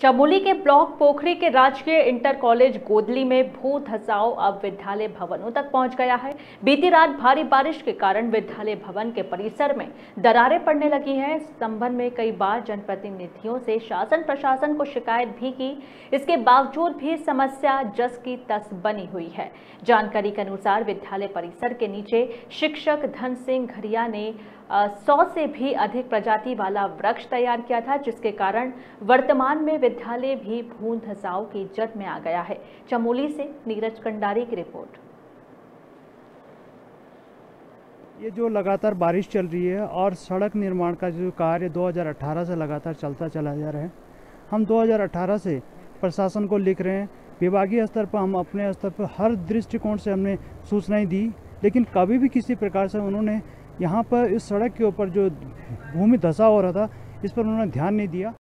चमोली के ब्लॉक पोखरी के राजकीय इंटर कॉलेज गोदली में भू धसाव अब विद्यालय भवनों तक पहुंच गया है। बीती रात भारी बारिश के कारण विद्यालय भवन के परिसर में दरारें पड़ने लगी हैं। इस संबंध में कई बार जनप्रतिनिधियों से शासन प्रशासन को शिकायत भी की, इसके बावजूद भी समस्या जस की तस बनी हुई है। जानकारी के अनुसार विद्यालय परिसर के नीचे शिक्षक धन सिंह घरिया ने 100 से भी अधिक प्रजाति वाला वृक्ष तैयार किया था, जिसके कारण वर्तमान में विद्यालय भी भू धसाव की जद में आ गया है। चमोली से नीरज कंडारी की रिपोर्ट। ये जो लगातार बारिश चल रही है और सड़क निर्माण का जो कार्य 2018 से लगातार चलता चला जा रहा है, हम 2018 से प्रशासन को लिख रहे हैं। विभागीय स्तर पर हम अपने स्तर पर हर दृष्टिकोण से हमने सूचनाएं दी, लेकिन कभी भी किसी प्रकार से उन्होंने यहाँ पर इस सड़क के ऊपर जो भूमि धसा हो रहा था, इस पर उन्होंने ध्यान नहीं दिया।